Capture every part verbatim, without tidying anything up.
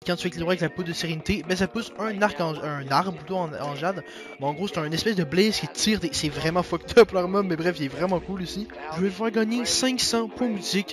quand tu équilibres avec la poudre de sérénité, ben ça pousse un arc en, un arbre plutôt en, en jade. Bon, en gros, c'est un espèce de blaze qui tire, des... c'est vraiment fucked up leur mob, mais bref, il est vraiment cool ici. Je vais faire gagner cinq cents points mythiques.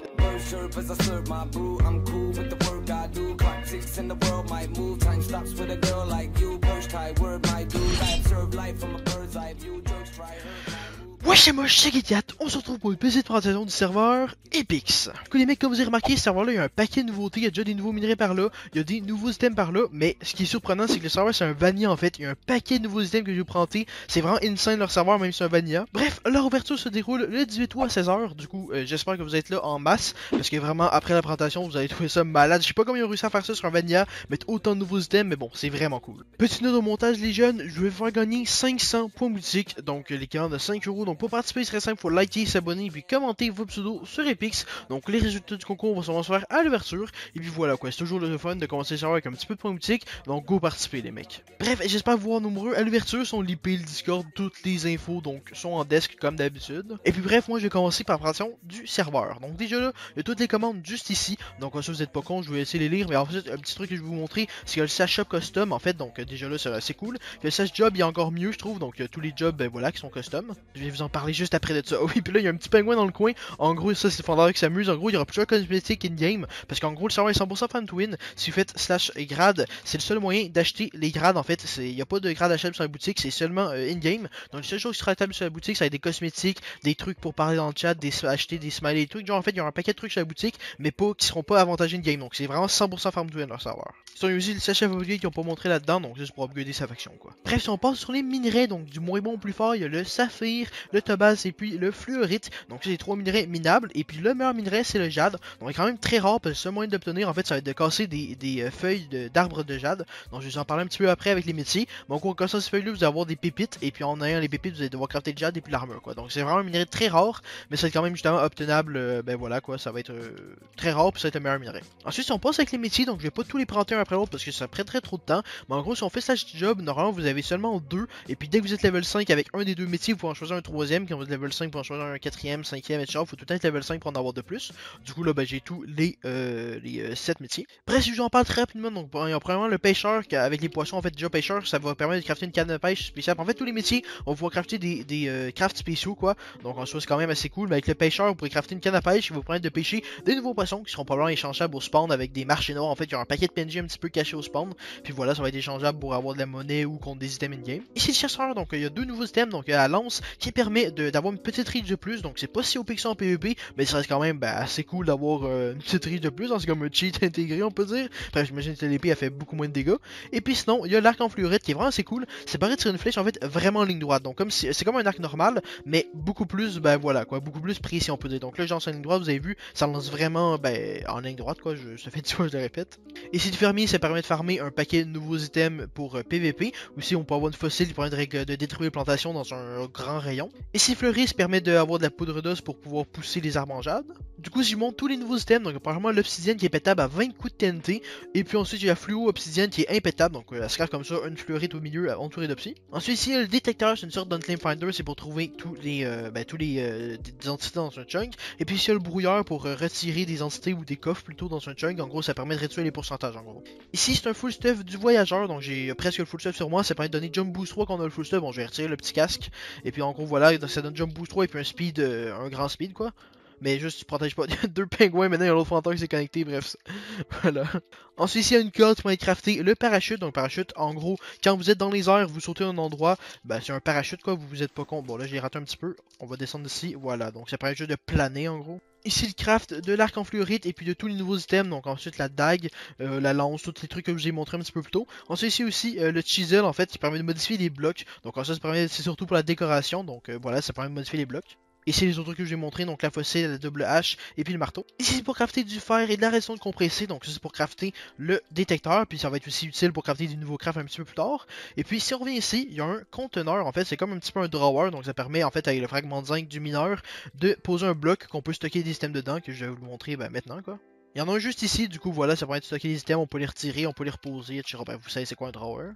Ouais, c'est moi, c'est Gidiat, on se retrouve pour une petite présentation du serveur Epix. Du coup les mecs, comme vous avez remarqué, ce serveur là, il y a un paquet de nouveautés, il y a déjà des nouveaux minerais par là, il y a des nouveaux items par là, mais ce qui est surprenant c'est que le serveur c'est un vanilla en fait, il y a un paquet de nouveaux items que je vais vous présenter, c'est vraiment insane leur serveur même si c'est un vanilla. Bref, leur ouverture se déroule le dix-huit août à seize heures, du coup euh, j'espère que vous êtes là en masse, parce que vraiment après la présentation vous allez trouver ça malade, je sais pas comment ils ont réussi à faire ça sur un vanilla, mettre autant de nouveaux items, mais bon, c'est vraiment cool. Petit note au montage les jeunes, je vais vous faire gagner cinq cents points mythiques, donc l'équivalent de cinq euros, donc pour participer il serait simple, faut liker, s'abonner, puis commenter vos pseudos sur Epix. Donc les résultats du concours vont sûrement se faire à l'ouverture. Et puis voilà quoi, c'est toujours le fun de commencer le serveur avec un petit peu de points mythiques. Donc go participer les mecs. Bref, j'espère vous voir nombreux. À l'ouverture sont l'I P, le Discord, toutes les infos donc sont en desk comme d'habitude. Et puis bref, moi je vais commencer par la présentation du serveur. Donc déjà là, il y a toutes les commandes juste ici. Donc si vous êtes pas con, je vais essayer de les lire. Mais en fait, un petit truc que je vais vous montrer, c'est qu'il y a le Sash Shop Custom en fait. Donc déjà là, c'est assez cool. Puis le Sash Job, il y a encore mieux je trouve. Donc tous les jobs, ben voilà, qui sont custom. Je vais vous en parler juste après de ça. Oh, oui, puis là, il y a un petit pingouin dans le coin. En gros, ça, c'est le fondeur qui s'amuse. En gros, il y aura plusieurs cosmétiques in-game. Parce qu'en gros, le serveur est cent pour cent fan to win. Si vous faites slash grade, c'est le seul moyen d'acheter les grades. En fait, il n'y a pas de grade achetable sur la boutique. C'est seulement euh, in-game. Donc, la seule chose qui sera achetable sur la boutique, ça va être des cosmétiques, des trucs pour parler dans le chat, des, acheter des smileys, des trucs. Genre, en fait, il y aura un paquet de trucs sur la boutique, mais pas qui seront pas avantagés in-game. Donc, c'est vraiment cent pour cent farm to win leur serveur. Ils ont aussi le sachet upgrade qui n'ont pas montré là-dedans. Donc, juste pour upgrader sa faction, quoi. Bref, si on passe sur les minerais, donc du moins bon au plus fort, il y a le saphir, le topaz et puis le fluorite. Donc c'est les trois minerais minables. Et puis le meilleur minerai c'est le jade. Donc il est quand même très rare parce que le seul moyen d'obtenir en fait ça va être de casser des, des euh, feuilles d'arbres de, de jade. Donc je vais vous en parler un petit peu après avec les métiers. Donc en cassant ces feuilles là vous allez avoir des pépites. Et puis en ayant les pépites vous allez devoir crafter le jade et puis l'armure quoi. Donc c'est vraiment un minerai très rare. Mais c'est quand même justement obtenable. Euh, ben voilà quoi, ça va être euh, très rare puis ça va être le meilleur minerai. Ensuite si on passe avec les métiers, donc je vais pas tous les prendre un après l'autre parce que ça prendrait trop de temps. Mais en gros si on fait slash job, normalement vous avez seulement deux. Et puis dès que vous êtes level cinq avec un des deux métiers vous pouvez en choisir un troisième. Quand vous êtes level cinq vous pouvez en choisir un quatrième, cinquième et cetera. Faut tout être level cinq pour en avoir de plus. Du coup là ben, j'ai tous les, euh, les euh, sept métiers. Bref si j'en parle très rapidement, donc il y a premièrement le pêcheur avec les poissons en fait déjà pêcheur ça va permettre de crafter une canne de pêche spéciale. En fait tous les métiers on va pouvoir crafter des, des euh, crafts spéciaux quoi. Donc en soi c'est quand même assez cool. Mais avec le pêcheur vous pourrez crafter une canne à pêche qui va vous permettre de pêcher des nouveaux poissons qui seront probablement échangeables au spawn avec des marchés noirs. En fait il y aura un paquet de P N J un petit peu caché au spawn. Puis voilà ça va être échangeable pour avoir de la monnaie ou contre des items in-game. Ici le chasseur donc il y a deux nouveaux items. Donc il y a la lance qui permet d'avoir une petite reach de plus. Donc c'est pas si O P que ça en P V P. Mais ça reste quand même ben, assez cool d'avoir euh, une petite reach de plus. C'est comme un cheat intégré on peut dire. Bref j'imagine que l'épée a fait beaucoup moins de dégâts. Et puis sinon il y a l'arc en fluorite qui est vraiment assez cool. C'est pareil de tirer une flèche en fait vraiment en ligne droite. Donc comme si, c'est comme un arc normal. Mais beaucoup plus ben voilà quoi. Beaucoup plus précis on peut dire. Donc là genre en ligne droite vous avez vu. Ça lance vraiment ben en ligne droite quoi. Je, ça fait dix fois que je le répète. Ici le fermier ça permet de farmer un paquet de nouveaux items pour euh, P V P. Aussi on peut avoir une fossile qui permet de, de détruire les plantations dans un grand rayon. Ici Fleuris permet d'avoir de la poudre d'os pour pouvoir pousser les arbres en jade. Du coup, si je montre tous les nouveaux items, donc apparemment l'obsidienne qui est pétable à vingt coups de T N T. Et puis ensuite, il y a la fluo obsidienne qui est impétable. Donc, euh, elle se carre comme ça, une fleurite au milieu, entourée d'obsi. Ensuite, ici, il y a le détecteur, c'est une sorte d'unclaim finder, c'est pour trouver tous les, euh, ben, tous les euh, des entités dans un chunk. Et puis ici, il y a le brouilleur pour euh, retirer des entités ou des coffres plutôt dans un chunk. En gros, ça permet de réduire les pourcentages en gros. Ici, c'est un full stuff du voyageur. Donc, j'ai presque le full stuff sur moi. Ça permet de donner jump boost trois quand on a le full stuff. Bon, je vais retirer le petit casque. Et puis, en gros, voilà, ça donne jump boost trois et puis un speed, euh, un grand speed quoi. Mais juste tu protèges pas. Il y a deux pingouins maintenant, il y a l'autre fantôme qui s'est connecté, bref. Voilà. Ensuite, ici, il y a une corde pour aller crafter le parachute. Donc, parachute, en gros, quand vous êtes dans les airs, vous sautez à un endroit, ben, c'est un parachute quoi, vous vous êtes pas con. Bon, là, j'ai raté un petit peu. On va descendre ici. Voilà, donc ça permet juste de planer en gros. Ici le craft de l'arc en fluorite et puis de tous les nouveaux items, donc ensuite la dague, euh, la lance, tous les trucs que je vous ai montré un petit peu plus tôt. Ensuite ici aussi euh, le chisel en fait qui permet de modifier les blocs, donc ensuite ça permet, c'est surtout pour la décoration, donc euh, voilà ça permet de modifier les blocs. Ici les autres trucs que je vous ai montré, donc la fossile, la double hache et puis le marteau. Ici c'est pour crafter du fer et de la redstone compressée, donc ça c'est pour crafter le détecteur, puis ça va être aussi utile pour crafter des nouveaux crafts un petit peu plus tard. Et puis si on revient ici, il y a un conteneur, en fait c'est comme un petit peu un drawer, donc ça permet en fait avec le fragment de zinc du mineur de poser un bloc qu'on peut stocker des items dedans, que je vais vous montrer ben, maintenant quoi. Il y en a un juste ici, du coup voilà, ça permet de stocker des items, on peut les retirer, on peut les reposer, et cetera. Ben, vous savez c'est quoi un drawer.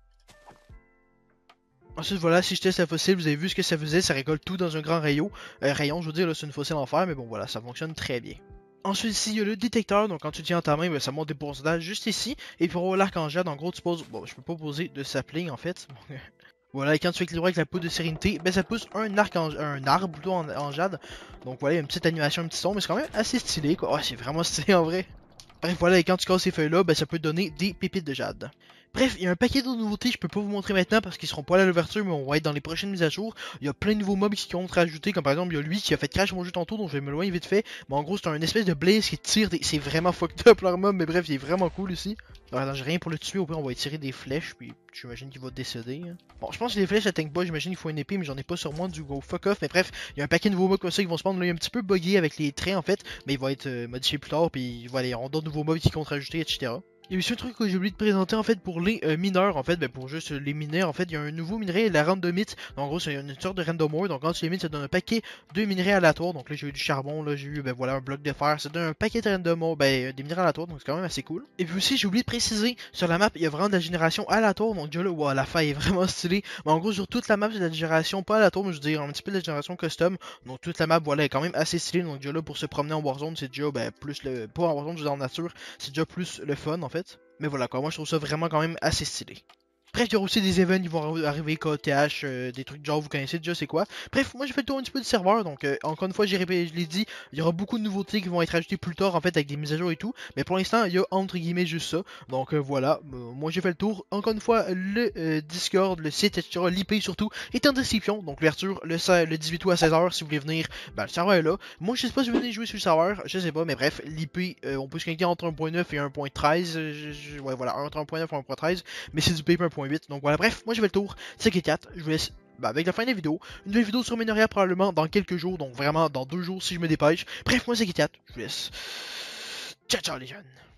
Ensuite voilà, si je teste la fossile, vous avez vu ce que ça faisait, ça récolte tout dans un grand rayon. Euh, rayon, je veux dire, là c'est une fossile en fer, mais bon voilà, ça fonctionne très bien. Ensuite, ici, il y a le détecteur. Donc, quand tu le tiens en ta main, ben, ça monte des pourcentages juste ici. Et pour avoir l'arc en jade, en gros, tu poses. Bon, je peux pas poser de sapling en fait. Voilà, et quand tu fais équilibrer avec la poudre de sérénité, ben ça pousse un arc en, un arbre plutôt en, en jade. Donc voilà, il y a une petite animation, un petit son, mais c'est quand même assez stylé quoi. Oh, c'est vraiment stylé en vrai. Bref, voilà, et quand tu casses ces feuilles-là, ben ça peut te donner des pépites de jade. Bref, il y a un paquet d'autres nouveautés, je peux pas vous montrer maintenant parce qu'ils seront pas là à l'ouverture, mais on va être dans les prochaines mises à jour. Il y a plein de nouveaux mobs qui ont rajouté, comme par exemple, il y a lui qui a fait crash mon jeu tantôt, donc je vais m'éloigner vite fait. Mais en gros, c'est un espèce de blaze qui tire des... C'est vraiment fucked up leur mob, mais bref, il est vraiment cool ici. Alors, attends, j'ai rien pour le tuer, au pire, on va tirer des flèches, puis j'imagine qu'il va décéder. Hein. Bon, je pense que les flèches atteignent pas, j'imagine qu'il faut une épée, mais j'en ai pas sur moi, du go fuck off. Mais bref, il y a un paquet de nouveaux mobs comme ça qui vont se prendre. Là, il est un petit peu buggé avec les traits en fait, mais il va être euh, modifié plus tard, puis voilà, il y aura d'autres nouveaux mobs qui comptent rajouter, et cetera. Il y a aussi un truc que j'ai oublié de présenter en fait pour les euh, mineurs en fait, ben pour juste les mineurs en fait, il y a un nouveau minerai, la randomite. Donc en gros c'est une sorte de random ore, donc quand tu les mines ça donne un paquet de minerais aléatoires. Donc là j'ai eu du charbon, là j'ai eu ben voilà un bloc de fer, ça donne un paquet de random ore, ben des minerais aléatoires, donc c'est quand même assez cool. Et puis aussi j'ai oublié de préciser, sur la map il y a vraiment de la génération aléatoire, donc déjà là wow, la faille est vraiment stylée. Mais en gros sur toute la map c'est de la génération pas aléatoire, mais je veux dire un petit peu de la génération custom. Donc toute la map voilà est quand même assez stylée, donc déjà là pour se promener en Warzone c'est déjà ben plus le, pas en Warzone, je veux dire en nature, c'est déjà plus le fun en fait. Mais voilà quoi, moi je trouve ça vraiment quand même assez stylé. Bref, il y aura aussi des events qui vont arriver, K T H, euh, des trucs genre vous connaissez déjà c'est quoi. Bref, moi j'ai fait le tour un petit peu du serveur, donc euh, encore une fois j'ai répété, je l'ai dit, il y aura beaucoup de nouveautés qui vont être ajoutées plus tard en fait avec des mises à jour et tout. Mais pour l'instant il y a entre guillemets juste ça. Donc euh, voilà, euh, moi j'ai fait le tour. Encore une fois, le euh, Discord, le site, et cetera. L'I P surtout est en description. Donc l'ouverture le, le dix-huit août à seize heures si vous voulez venir, ben, le serveur est là. Moi je sais pas si vous venez jouer sur le serveur, je sais pas, mais bref, l'I P, euh, on peut se connecter entre un point neuf et un point treize. Euh, ouais voilà, entre un point neuf et un point treize, mais c'est du P P un point huit. Donc voilà, bref. Moi j'ai fait le tour, c'est que quatre, je vous laisse bah, avec la fin de la vidéo. Une nouvelle vidéo sur Minoria probablement dans quelques jours, donc vraiment dans deux jours si je me dépêche. Bref, moi c'est que quatre, je vous laisse. Ciao ciao les jeunes.